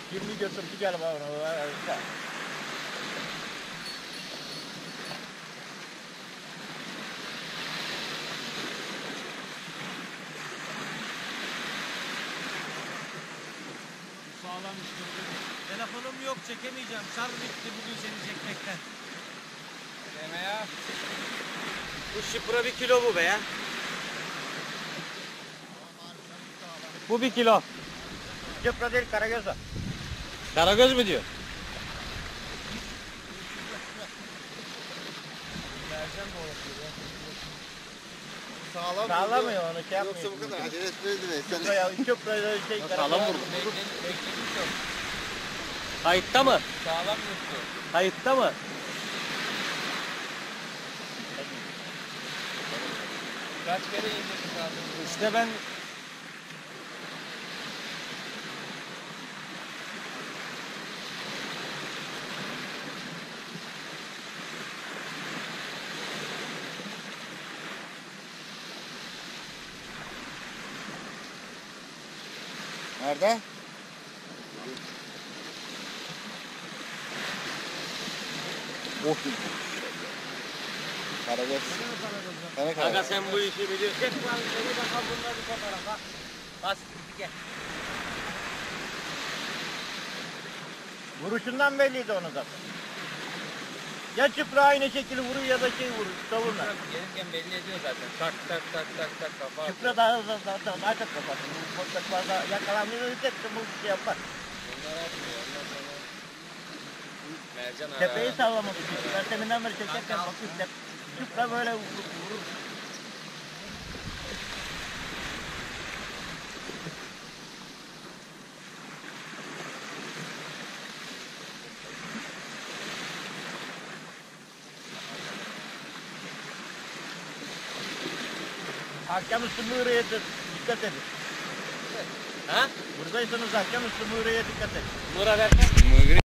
20 götür gel bana. Sağlam işte. Telefonum yok, çekemeyeceğim. Şarj bitti bugün seni çekmekten. Deme ya. Bu şıpra 1 kilo bu be ya. Bu 1 kilo. Çıpra değil Karagöz o. Karagöz mü diyor? Sağlamıyor onu şey yapmıyor. Yoksa bu kadar acele etmezdi be. Sen Çıpra'da şey Sağlam vurdu. beklemiş o. Kayıtta mı? Sağlam yoktu. Kayıtta mı? Kaç kere indirdik abi? İşte ben Nerede? Oh. Karagöz. Aga sen bu işi biliyorsun. Geç lan seni bakalım bunları bir fotoğrafa. Bas gel. Vuruşundan belliydi onu zaten. Ya Çıpra aynı şekilde vurur ya da şey vurur. Savunlar. Gelirken belli ediyor zaten. Tak tak tak tak tak kafa. Çıpra daha hızlı daha çok kapattı. Bu fotoğraflarda yakalanmıyor. Hepsi bu şey yapar. Bunlar atmıyor. Ondan sonra mercan ara. Tepeyi sallamadı. Ben teminden beri çekerken bakıyor. Çıpra böyle vurur. Akşamüstü Mığırı'ya dikkat edin. Ha? Buradaysanız akşamüstü Mığırı'ya dikkat edin. Nura ver.